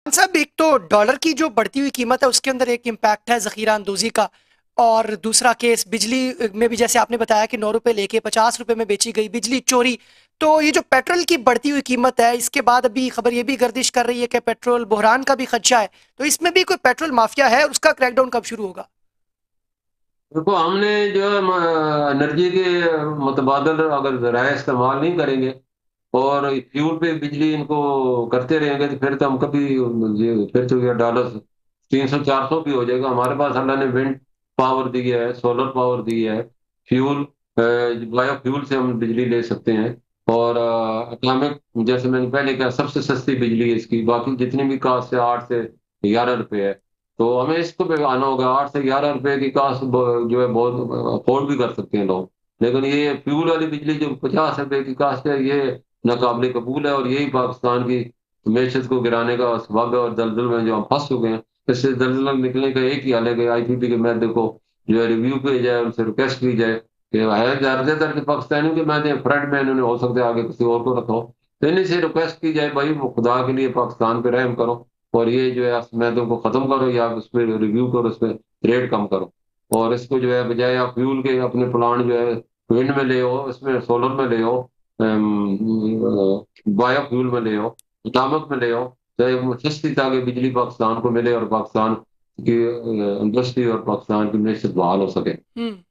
साहब, एक तो डॉलर की जो बढ़ती हुई कीमत है उसके अंदर एक इम्पैक्ट है जखीरा अंदोजी का। और दूसरा केस बिजली में भी, जैसे आपने बताया कि 9 रुपए लेके 50 रुपए में बेची गई बिजली चोरी। तो ये जो पेट्रोल की बढ़ती हुई कीमत है, इसके बाद अभी खबर ये भी गर्दिश कर रही है कि पेट्रोल बहरान का भी खदशा है। तो इसमें भी कोई पेट्रोल माफिया है, उसका क्रैकडाउन कब शुरू होगा? देखो, हमने जो है एनर्जी के मुतबादल अगर ज़राए इस्तेमाल नहीं करेंगे और फ्यूल पे बिजली इनको करते रहेंगे तो फिर तो हम कभी ये फिर तो ये डॉलर 300 400 भी हो जाएगा। हमारे पास अल्लाह ने विंड पावर दी है, सोलर पावर दी है, फ्यूल बायो फ्यूल से हम बिजली ले सकते हैं। और एटॉमिक, जैसे मैंने पहले कहा, सबसे सस्ती बिजली है इसकी। बाकी जितनी भी कास्ट है 8 से 11 रुपए है। तो हमें इसको पे आना होगा। 8 से 11 रुपए की कास्ट जो है बहुत अफोर्ड भी कर सकते हैं लोग। लेकिन ये फ्यूल वाली बिजली जो 50 रुपए की कास्ट है, ये नाकाबिले कबूल है। और यही पाकिस्तान की मैशत को गिराने का सबब है। और दलदल में जो हम फंस चुके हैं, इससे दलदल में निकलने का एक ही हल है कि आईपीपी के मैदे को जो है रिव्यू किया जाए, उनसे रिक्वेस्ट की जाए कि है ज्यादातर के पाकिस्तानियों के मैदे फ्रंट में, इन्होंने हो सकता है आगे किसी और को रखो, तो इन्हीं से रिक्वेस्ट की जाए, भाई वो खुदा के लिए पाकिस्तान पे रहम करो और ये जो है मैदों को खत्म करो, या उस पर रिव्यू करो, उस पर रेट कम करो। और इसको जो है बजाय आप फ्यूल के अपने प्लांट जो है विंड में ले हो, इसमें सोलर में ले हो, बायो फ्यूल में ले हो, एटॉमिक में ले हो, तो सस्ती ताकि बिजली पाकिस्तान को मिले और पाकिस्तान की इंडस्ट्री और पाकिस्तान की मैशत बहाल हो सके।